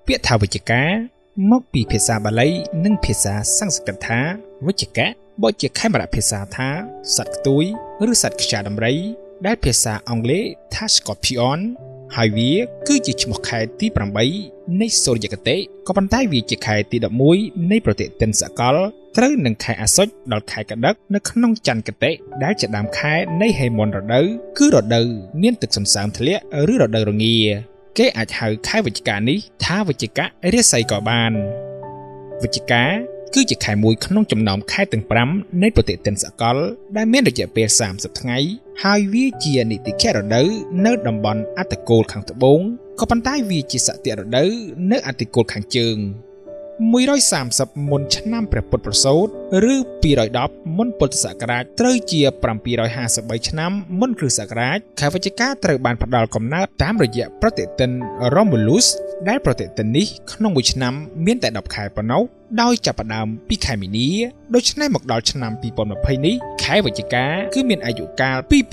ពាក្យថាវិជ្ជការមកពីភាសាបាលីនិងភាសាសំស្ក្រឹតថាវិជ្ជកៈបកជាខេមរៈភាសាថាសត្វខ្ទួយឬសត្វខ្យាដំរីដែលភាសាអង់គ្លេសថា Scorpion ហើយវាគឺជាឈ្មោះខែទី8នៃសូរ្យគតិក៏ប៉ុន្តែវាជាខែទី11នៃប្រតិទិនសកលត្រូវនឹងខែអាសត់ដល់ខែកដឹកនៅក្នុងចន្ទគតិដែលជាដើមខែនៃហេមន្តរដូវគឺរដូវមានទឹកសន្សើមធ្លាក់ឬរដូវរងាគេអាចហៅខែវិច្ឆិកានេះថាវិច្ឆិករាសីក៏បានវិច្ឆិកាគឺជាខែមួយក្នុងចំណោមខែទាំង5នៃប្រតិទិនសកលដែលមានរយៈពេល30ថ្ងៃហើយវាជានីតិខៈរដូវនៅតំបន់អត្តគោលខាងត្បូងក៏ប៉ុន្តែវាជាសតិរដូវនៅអត្តគោលខាងជើង130មុនឆ្នាំព្រះពុទ្ធប្រសូតឬ210មុនពុទ្ធសករាជត្រូវជា753ឆ្នាំមុនគ្រិស្តសករាជខែវិច្ឆិកាត្រូវបានផ្ដល់កំណើតតាមរយៈប្រតិទិន Romulus ដែលប្រតិទិននេះក្នុងមួយឆ្នាំមានតែ10ខែប៉ុណ្ណោះដោយចាប់ផ្ដើមពីខែមីនាដូច្នេះមកដល់ឆ្នាំ2020នេះខែវិច្ឆិកាគឺមានអាយុកាល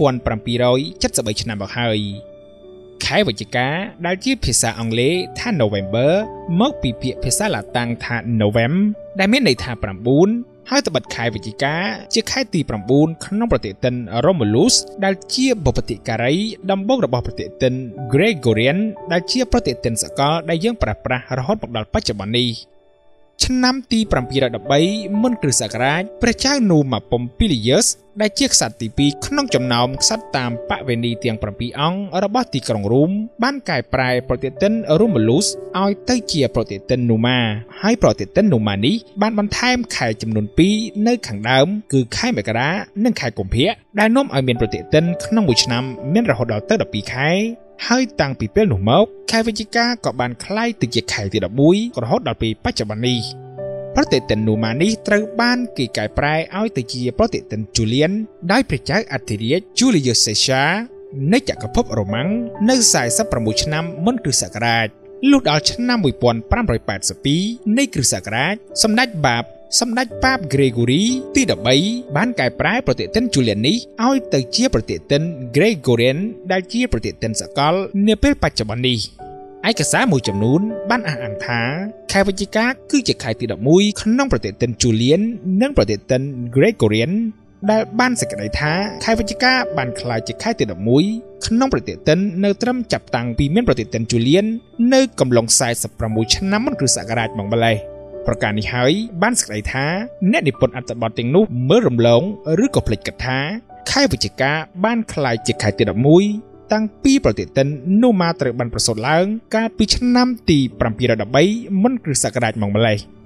2773ឆ្នាំមកហើយខែវិច្ឆិកាដែលជាភាសាអង់គ្លេសថា November មកពីពាក្យភាសាឡាតាំងថា Novem ដែលមានន័យថា9ហើយត្បិតខែវិច្ឆិកាជាខែទី9ក្នុងប្រតិទិន Romulus ដែលជាបុព្វតិការីដំបូងរបស់ប្រតិទិន Gregorian ដែលជាប្រតិទិនសកលដែលយើងប្រើប្រាស់រហូតមកដល់បច្ចុប្បន្ននេះឆ្នាំទី713មុនគ្រិស្តសករាជព្រះចៅនូម៉ាប៉ុមពីលីយើសដែលជាក្សត្រទី2ក្នុងចំណោមក្សត្រតាមបវេណីទាំង7អង្គរបស់ទីក្រុងរ៉ូមបានកែប្រែប្រតិទិន Romulus ឲ្យទៅជាប្រតិទិន Numa ហើយប្រតិទិន Numa នេះបានបន្ថែមខែចំនួន2នៅខាងដើមគឺខែមករានិងខែកុម្ភៈដែលនាំឲ្យមានប្រតិទិនក្នុងមួយឆ្នាំមានរហូតដល់ទៅ12ខែហើយតាំងពីពេលនោះមកខែវិច្ឆិកាក៏បានក្លាយទៅជាខែទី11រហូតដល់ពេលបច្ចុប្បន្ននេះប្រតិទិន Numa នេះត្រូវបានគេកែប្រែឲ្យទៅជាប្រតិទិន Julian ដោយព្រះចៅអធិរាជ Julius Caesar នៃចក្រភពរ៉ូម៉ាំងនៅ46ឆ្នាំមុនគ្រិស្តសករាជលុះដល់ឆ្នាំ1582នៃគ្រិស្តសករាជសម្ដេចបាប Gregory ទី13បានកែប្រែប្រតិទិន Julian នេះឲ្យទៅជាប្រតិទិន Gregorian ដែលជាប្រតិទិនសកលនាពេលបច្ចុប្បន្ននេះឯកសារមួយចំនួនបានអះអាងថាខែវិច្ឆិកាគឺជាខែទី11ក្នុងប្រតិទិន Julian និងប្រតិទិន Gregorian ដែលបានសេចក្តីថាខែវិច្ឆិកាបានក្លាយជាខែទី11ក្នុងប្រតិទិននៅត្រឹមចាប់តាំងពីមានប្រតិទិន Julian នៅកំឡុង46ឆ្នាំមុនគ្រិស្តសករាជមកម្លេះប្រការនេះហើយបានសេចក្តីថាអ្នកនិពន្ធអត្ថបទទាំងនោះមើលរំលងឬក៏ភ្លេចគិតថាខែវិច្ឆិកាបានក្លាយជាខែទី11តាំងពីប្រតិទិន Numa ត្រូវបានប្រសូតឡើងកាលពីឆ្នាំទី713មុនគ្រិស្តសករាជមកម្លេះ